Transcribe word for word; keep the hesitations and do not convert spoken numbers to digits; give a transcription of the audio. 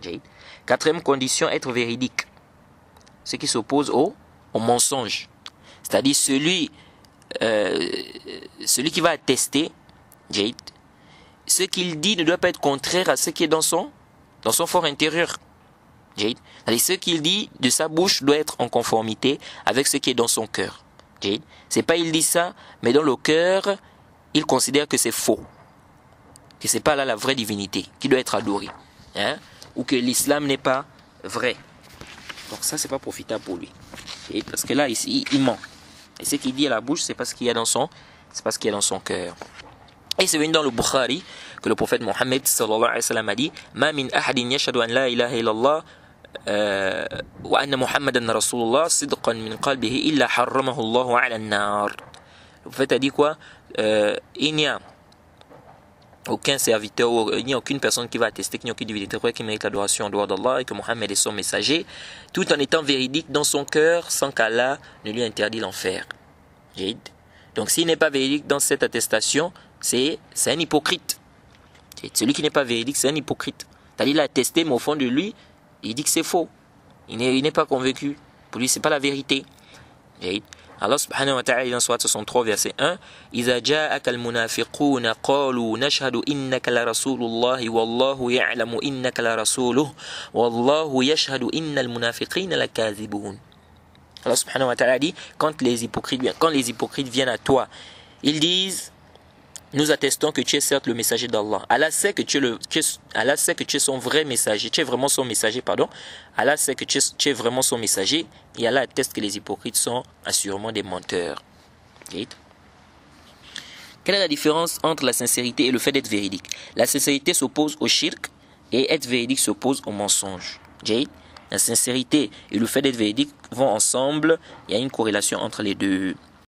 Quatrième condition, être véridique. Ce qui s'oppose au, au mensonge. C'est-à-dire celui, euh, celui qui va attester, ce qu'il dit ne doit pas être contraire à ce qui est dans son, dans son fort intérieur. C'est-à-dire ce qu'il dit de sa bouche doit être en conformité avec ce qui est dans son cœur. C'est pas il dit ça, mais dans le cœur, il considère que c'est faux. Que c'est pas là la vraie divinité qui doit être adorée. Hein? Ou que l'islam n'est pas vrai. Donc ça, c'est pas profitable pour lui. Et parce que là, ici, il ment. Et ce qu'il dit à la bouche, c'est pas ce qu'il y a dans son, c'est pas ce qu'il y a dans son cœur. Et c'est venu dans le Bukhari que le prophète Mohammed sallallahu alayhi wa sallam a dit: Ma min ahadin yashhadu an la ilaha illallah wa anna Muhammadan rasulullah sidqan min qalbihi illa harramahu Allahu ala an-nar. Le prophète a dit quoi? euh, Il n'y a aucun serviteur, il n'y a aucune personne qui va attester qu'il n'y a aucune divinité qui mérite l'adoration en dehors d'Allah et que Mohammed est son messager, tout en étant véridique dans son cœur sans qu'Allah ne lui interdit l'enfer. Donc s'il n'est pas véridique dans cette attestation, c'est un hypocrite. Celui qui n'est pas véridique, c'est un hypocrite. C'est-à-dire, il a attesté, mais au fond de lui, il dit que c'est faux. Il n'est pas convaincu. Pour lui, ce n'est pas la vérité. Allah subhanahu wa ta'ala, dans Surat soixante-trois, verset un, إِذَا جَاءَكَ الْمُنَافِقُونَ قَالُوا نَشْهَدُ إِنَّكَ لَرَسُولُ اللَّهِ وَاللَّهُ يَعْلَمُ إِنَّكَ لَرَسُولُهُ وَاللَّهُ يَشْهَدُ إِنَّ الْمُنَافِقِينَ لَكَاذِبُونَ. Allah subhanahu wa ta'ala dit, quand les hypocrites, quand les hypocrites viennent à toi, ils disent: nous attestons que tu es certes le messager d'Allah. Allah sait que tu es le, tu es, Allah sait que tu es son vrai messager. Tu es vraiment son messager, pardon. Allah sait que tu es, tu es vraiment son messager. Et Allah atteste que les hypocrites sont assurément des menteurs. Okay. Quelle est la différence entre la sincérité et le fait d'être véridique? La sincérité s'oppose au shirk et être véridique s'oppose au mensonge. Okay. La sincérité et le fait d'être véridique vont ensemble. Il y a une corrélation entre les deux.